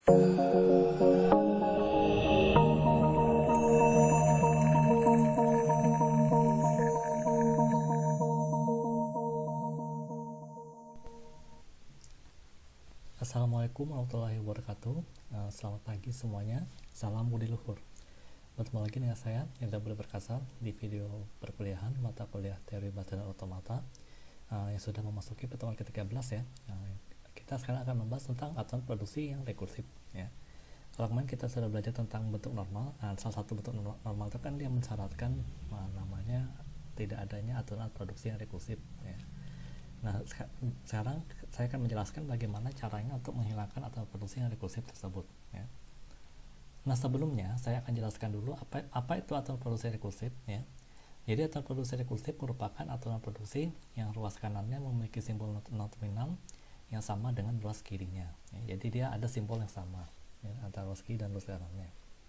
Assalamualaikum warahmatullahi wabarakatuh. Selamat pagi semuanya. Salam budi luhur. Bertemu lagi dengan saya Indra Budi Perkasa di video perkuliahan mata kuliah teori baterai dan otomata yang sudah memasuki pertemuan ke-13 ya. Kita sekarang akan membahas tentang aturan produksi yang rekursif ya. Kalau kemarin kita sudah belajar tentang bentuk normal, salah satu bentuk normal itu kan dia mensyaratkan namanya tidak adanya aturan produksi yang rekursif ya. Nah, sekarang saya akan menjelaskan bagaimana caranya untuk menghilangkan aturan produksi yang rekursif tersebut ya. Nah, sebelumnya saya akan jelaskan dulu apa itu aturan produksi rekursif ya. Jadi aturan produksi rekursif merupakan aturan produksi yang ruas kanannya memiliki simbol non terminal yang sama dengan ruas kirinya ya. Jadi dia ada simbol yang sama ya, antara ruas kiri dan ruas kanannya.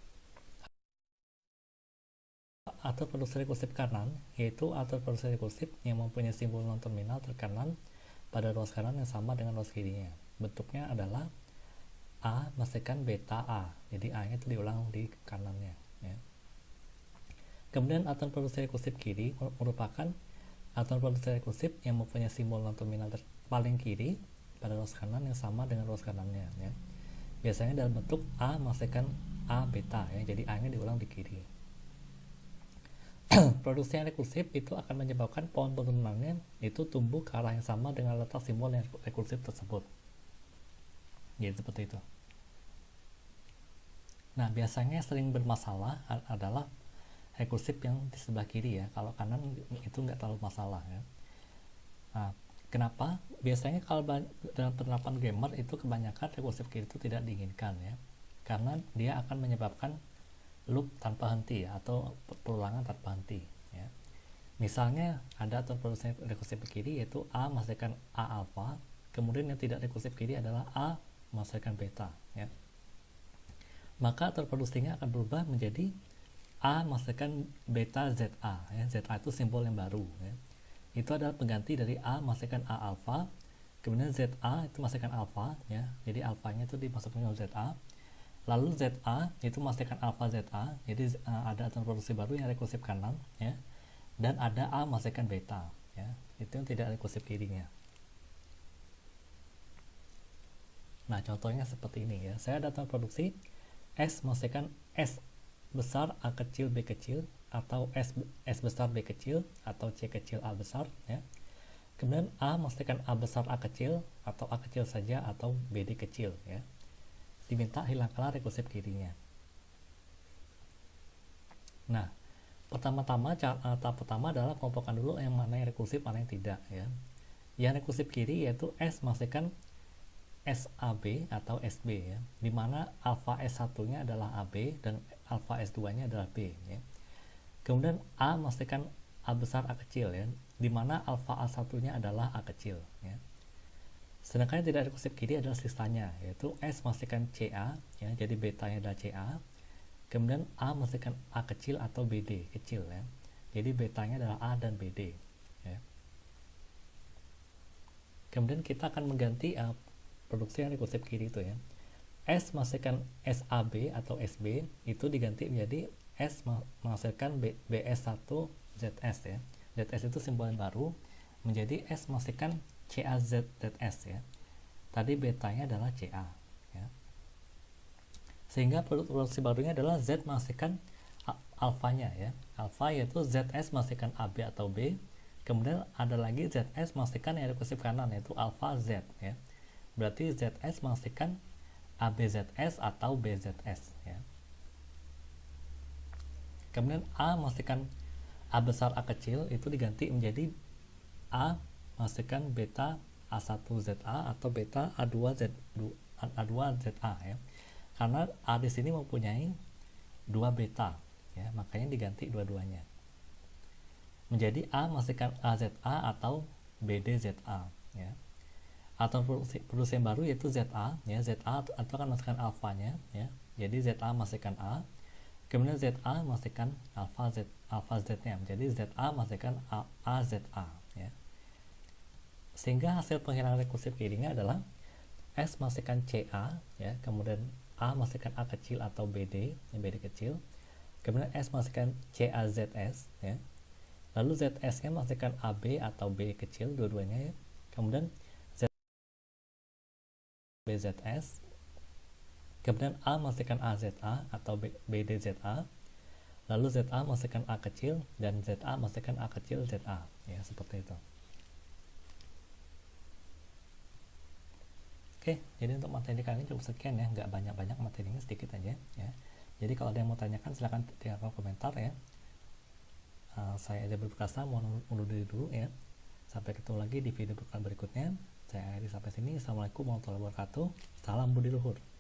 Aturan produksi rekursif kanan yaitu aturan produksi rekursif yang mempunyai simbol non terminal terkanan pada ruas kanan yang sama dengan ruas kirinya. Bentuknya adalah A masukkan beta A, jadi A nya itu diulang di kanannya ya. Kemudian aturan produksi rekursif kiri merupakan aturan produksi rekursif yang mempunyai simbol non terminal paling kiri pada ruas kanan yang sama dengan ruas kanannya ya. Biasanya dalam bentuk A masukkan A beta ya, jadi A nya diulang di kiri. Produksi yang rekursif itu akan menyebabkan pohon turunannya itu tumbuh ke arah yang sama dengan letak simbol yang rekursif tersebut. Jadi seperti itu. Nah, biasanya sering bermasalah adalah rekursif yang di sebelah kiri ya. Kalau kanan itu nggak terlalu masalah ya. Nah, kenapa? Biasanya kalau dalam penerapan grammar itu kebanyakan rekursif kiri itu tidak diinginkan ya. Karena dia akan menyebabkan loop tanpa henti ya, atau perulangan tanpa henti ya. Misalnya ada aturan produksi rekursif kiri yaitu A masukkan A alpha, kemudian yang tidak rekursif kiri adalah A masukkan beta ya. Maka aturan produksinya akan berubah menjadi A masukkan beta ZA ya. ZA itu simbol yang baru ya. Itu adalah pengganti dari A masukkan A alpha, kemudian ZA itu masukkan alpha ya. Jadi alfanya itu dimasukkan ke ZA. Lalu ZA itu masukkan alpha ZA, jadi ada aturan produksi baru yang rekursif kanan ya, dan ada A masukkan beta ya, itu yang tidak rekursif kirinya. Nah, contohnya seperti ini ya. Saya ada aturan produksi S masukkan S besar A kecil B kecil, atau S besar B kecil, atau C kecil A besar ya. Kemudian A masukkan A besar A kecil, atau A kecil saja, atau BD kecil ya. Diminta hilangkanlah rekursif kirinya. Nah, tahap pertama adalah kelompokkan dulu yang mana yang rekursif, mana yang tidak ya. Yang rekursif kiri yaitu S masukkan SAB atau SB ya, dimana alfa S1 nya adalah AB dan alfa S2 nya adalah B ya. Kemudian A masukkan A besar A kecil ya, dimana alfa A1 nya adalah A kecil ya. Sedangkan yang tidak rekursif kiri adalah sisanya, yaitu S masukkan CA ya, jadi betanya adalah CA. Kemudian A masukkan A kecil atau BD kecil ya, jadi betanya adalah A dan BD ya. Kemudian kita akan mengganti produksi yang rekursif kiri itu ya. S masukkan SAB atau SB itu diganti menjadi S masukkan BS1 ZS ya. ZS itu simbol yang baru menjadi S masukkan CAZZS ya. Tadi betanya adalah CA ya. Sehingga produksi barunya adalah Z masukkan alfanya ya. Alfa yaitu ZS masukkan AB atau B. Kemudian ada lagi ZS masukkan yang rekursif kanan yaitu alfa Z ya. Berarti ZS masukkan ABZS atau BZS ya. Kemudian A masukkan A besar A kecil itu diganti menjadi A masukkan beta A1ZA atau beta A2ZA ya. Karena A di sini mempunyai 2 beta ya, makanya diganti dua-duanya. Menjadi A masukkan AZA atau BDZA ya. Atau produksi yang baru yaitu ZA ya. ZA atau akan masukkan alfanya ya. Jadi ZA masukkan A, kemudian ZA masukkan alfa Z-nya. Jadi ZA masukkan AZA ya. Sehingga hasil penghilangan rekursif kirinya adalah S masukkan CA ya, kemudian A masukkan A kecil atau BD, ya, BD kecil, kemudian S masukkan CAZS ya, lalu ZS nya masukkan AB atau B kecil dua-duanya ya, kemudian BZS, kemudian A masukkan AZA atau BDZA, lalu ZA masukkan A kecil dan ZA masukkan A kecil ZA ya, seperti itu. Oke, jadi untuk materi kali ini cukup sekian ya, nggak banyak-banyak materinya, sedikit aja ya. Jadi kalau ada yang mau tanyakan silahkan tinggalkan komentar ya. Saya Eza Berperkasa, mau undur diri dulu ya. Sampai ketemu lagi di video berikutnya. Saya akhiri sampai sini. Assalamualaikum warahmatullahi wabarakatuh. Salam budi luhur.